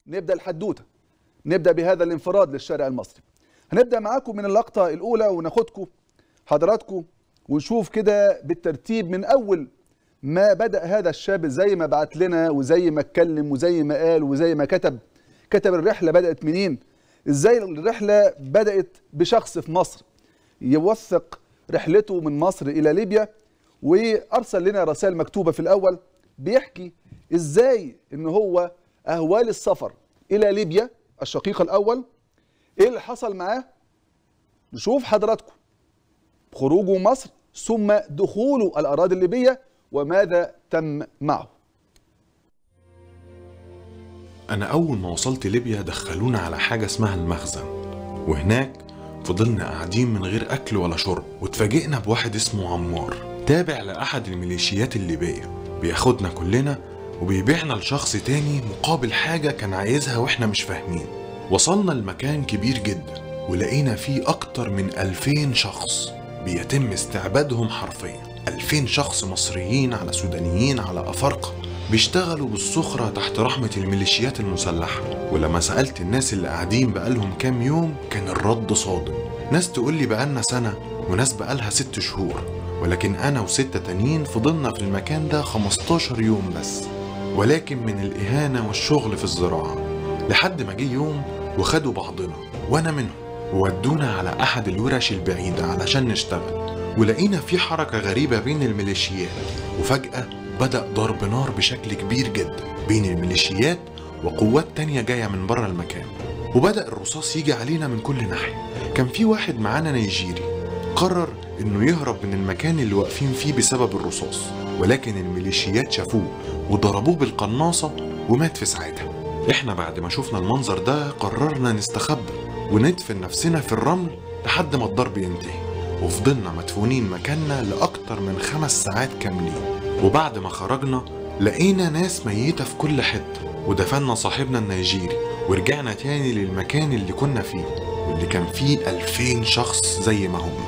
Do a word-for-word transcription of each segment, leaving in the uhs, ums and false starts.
نبدأ الحدوتة، نبدأ بهذا الانفراد للشارع المصري. هنبدأ معاكم من اللقطة الأولى وناخدكم حضراتكم ونشوف كده بالترتيب من أول ما بدأ هذا الشاب، زي ما بعت لنا وزي ما اتكلم وزي ما قال وزي ما كتب كتب الرحلة بدأت منين، ازاي الرحلة بدأت بشخص في مصر يوثق رحلته من مصر إلى ليبيا، وأرسل لنا رسائل مكتوبة في الأول بيحكي ازاي ان هو أهوال السفر إلى ليبيا الشقيق الأول، ايه اللي حصل معاه. نشوف حضراتكم خروجه مصر ثم دخوله الأراضي الليبية وماذا تم معه. أنا أول ما وصلت ليبيا دخلونا على حاجة اسمها المخزن، وهناك فضلنا قاعدين من غير أكل ولا شرب، واتفاجئنا بواحد اسمه عمار تابع لأحد الميليشيات الليبية، بياخدنا كلنا وبيبيعنا لشخص تاني مقابل حاجة كان عايزها وإحنا مش فاهمين. وصلنا لمكان كبير جدا ولقينا فيه أكتر من ألفين شخص بيتم استعبادهم حرفيا، ألفين شخص مصريين على سودانيين على أفارقة بيشتغلوا بالسخرة تحت رحمة الميليشيات المسلحة. ولما سألت الناس اللي قاعدين بقالهم كام يوم كان الرد صادم، ناس تقولي بقالنا سنة وناس بقالها ست شهور، ولكن أنا وستة تانيين فضلنا في المكان ده خمستاشر يوم بس، ولكن من الإهانة والشغل في الزراعة. لحد ما جه يوم وخدوا بعضنا وأنا منهم وودونا على أحد الورش البعيدة علشان نشتغل، ولقينا في حركة غريبة بين الميليشيات، وفجأة بدأ ضرب نار بشكل كبير جدا بين الميليشيات وقوات تانية جاية من بره المكان، وبدأ الرصاص يجي علينا من كل ناحية. كان في واحد معانا نيجيري قرر انه يهرب من المكان اللي واقفين فيه بسبب الرصاص، ولكن الميليشيات شافوه وضربوه بالقناصة ومات في ساعتها. احنا بعد ما شفنا المنظر ده قررنا نستخبى وندفن نفسنا في الرمل لحد ما الضرب ينتهي، وفضلنا مدفونين مكاننا لأكتر من خمس ساعات كاملين. وبعد ما خرجنا لقينا ناس ميتة في كل حتة، ودفنا صاحبنا النيجيري ورجعنا تاني للمكان اللي كنا فيه واللي كان فيه ألفين شخص زي ما هم.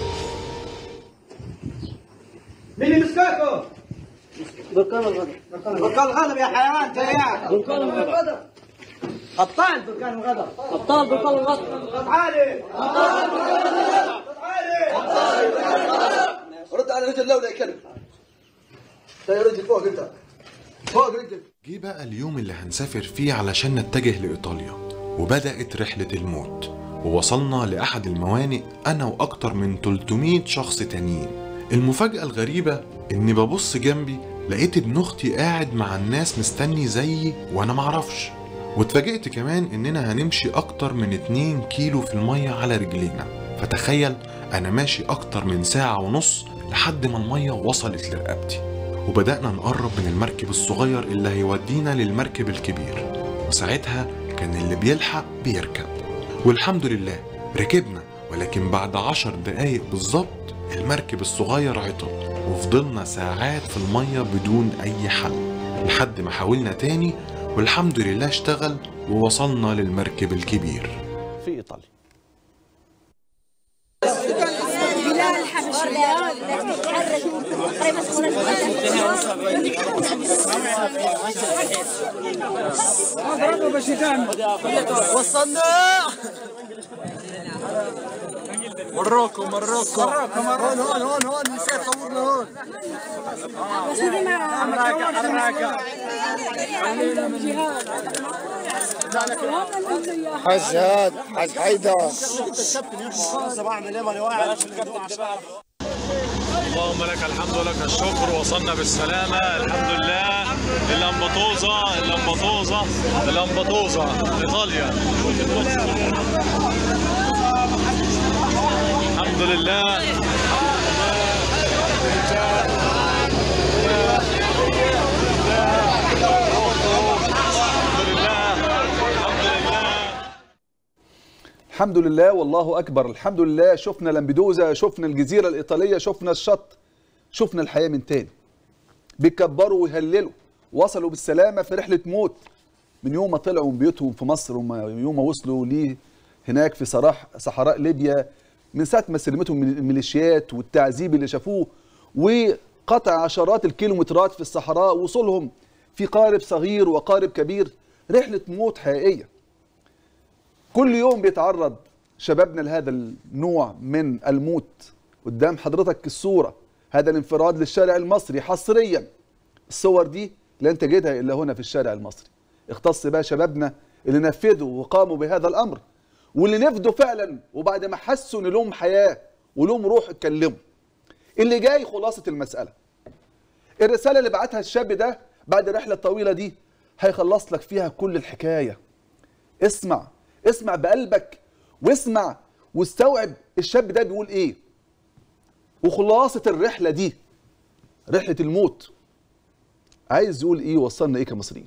مين اللي مسكاكم؟ بركان الغضب. بركان الغضب يا حيوان جايات. بركان الغضب. ابطال بركان الغضب. ابطال بركان الغضب. عالي. ابطال بركان الغضب. عالي. ابطال بركان الغضب. رد على رجل لولا يا كلب. يا رجل فوق انت. فوق رجل. جه بقى اليوم اللي هنسافر فيه علشان نتجه لإيطاليا، وبدأت رحلة الموت، ووصلنا لأحد الموانئ أنا وأكتر من تلتمية شخص تانيين. المفاجأة الغريبة إني ببص جنبي لقيت ابن أختي قاعد مع الناس مستني زيي وأنا معرفش، واتفاجئت كمان إننا هنمشي أكتر من اتنين كيلو في المية على رجلينا. فتخيل أنا ماشي أكتر من ساعة ونص لحد ما المية وصلت لرقبتي، وبدأنا نقرب من المركب الصغير اللي هيودينا للمركب الكبير، وساعتها كان اللي بيلحق بيركب. والحمد لله ركبنا، ولكن بعد عشر دقايق بالظبط المركب الصغير عطل، وفضلنا ساعات في المية بدون أي حل لحد ما حاولنا تاني، والحمد لله اشتغل ووصلنا للمركب الكبير في إيطاليا. وصلنا مروكو مروكو هون هون هون هون نسيت صورنا هون. حج هاد حج حيدر. اللهم لك الحمد ولك الشكر، وصلنا بالسلامة الحمد لله. اللامبطوزة اللامبطوزة اللامبطوزة إيطاليا. الحمد لله. الحمد لله والله أكبر. الحمد لله شفنا لامبيدوزا، شفنا الجزيرة الإيطالية، شفنا الشط، شفنا الحياة من تاني. بيكبروا ويهللوا، وصلوا بالسلامة في رحلة موت من يوم ما طلعوا من بيوتهم في مصر ويوم ما وصلوا ليه هناك في صراح صحراء ليبيا، من ساعة ما سلمتهم الميليشيات والتعذيب اللي شافوه وقطع عشرات الكيلومترات في الصحراء، وصولهم في قارب صغير وقارب كبير رحلة موت حقيقية. كل يوم بيتعرض شبابنا لهذا النوع من الموت. قدام حضرتك الصورة، هذا الانفراد للشارع المصري حصريا. الصور دي لن تجدها إلا هنا في الشارع المصري. اختص بها شبابنا اللي نفذوا وقاموا بهذا الأمر، واللي نفذوا فعلا وبعد ما حسوا ان لهم حياة ولهم روح اتكلموا. اللي جاي خلاصة المسألة، الرسالة اللي بعتها الشاب ده بعد الرحلة الطويلة دي هيخلص لك فيها كل الحكاية. اسمع اسمع بقلبك، واسمع واستوعب الشاب ده بيقول ايه، وخلاصة الرحلة دي رحلة الموت عايز يقول ايه، وصلنا ايه كمصريين.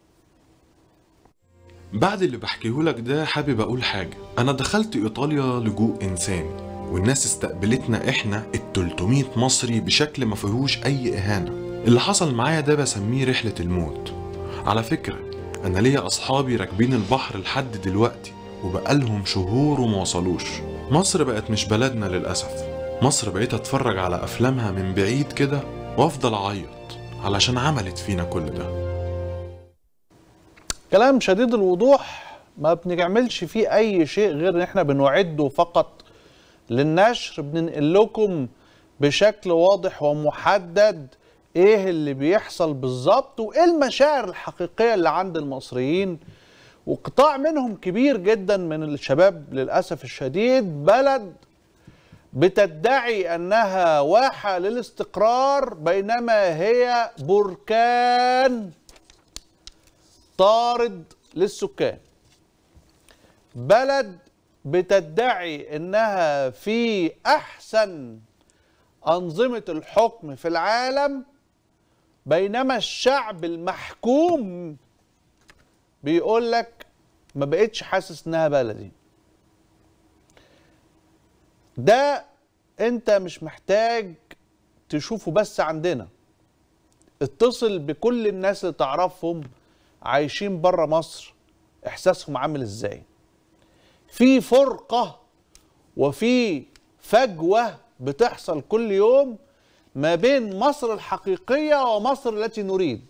بعد اللي بحكيهولك ده حابب اقول حاجة. انا دخلت ايطاليا لجوء انساني، والناس استقبلتنا احنا التلتمية مصري بشكل ما فيهوش اي اهانة. اللي حصل معايا ده بسميه رحلة الموت. على فكرة انا ليا اصحابي راكبين البحر لحد دلوقتي وبقالهم شهور وما وصلوش. مصر بقت مش بلدنا للأسف. مصر بقيت اتفرج على افلامها من بعيد كده وافضل اعيط علشان عملت فينا كل ده. كلام شديد الوضوح، ما بنعملش فيه اي شيء غير ان احنا بنعده فقط للنشر. بننقل لكم بشكل واضح ومحدد ايه اللي بيحصل بالظبط وايه المشاعر الحقيقية اللي عند المصريين. وقطاع منهم كبير جدا من الشباب للأسف الشديد بلد بتدعي أنها واحة للاستقرار بينما هي بركان طارد للسكان. بلد بتدعي أنها في أحسن أنظمة الحكم في العالم بينما الشعب المحكوم بيقول لك ما بقتش حاسس انها بلدي. ده انت مش محتاج تشوفه بس عندنا، اتصل بكل الناس اللي تعرفهم عايشين بره مصر احساسهم عامل ازاي. في فرقة وفي فجوة بتحصل كل يوم ما بين مصر الحقيقية ومصر التي نريد.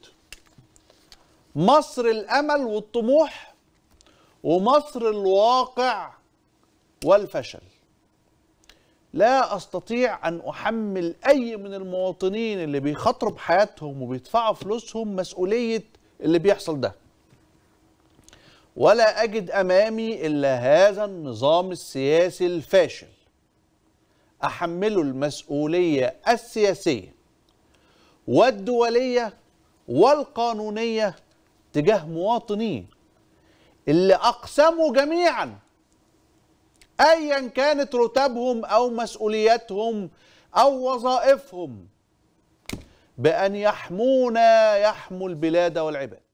مصر الأمل والطموح ومصر الواقع والفشل. لا أستطيع أن أحمل أي من المواطنين اللي بيخاطروا بحياتهم وبيدفعوا فلوسهم مسؤولية اللي بيحصل ده، ولا أجد أمامي إلا هذا النظام السياسي الفاشل أحمله المسؤولية السياسية والدولية والقانونية تجاه مواطنيه اللي أقسموا جميعا أيا كانت رتبهم أو مسؤولياتهم أو وظائفهم بأن يحمونا يحموا البلاد والعباد.